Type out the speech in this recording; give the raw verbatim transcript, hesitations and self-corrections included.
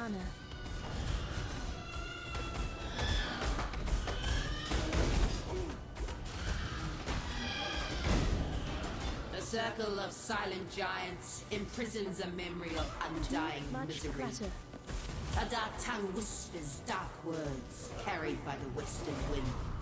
mana. The circle of silent giants imprisons a memory of undying Much misery. clutter. A dark tongue whispers dark words carried by the western wind.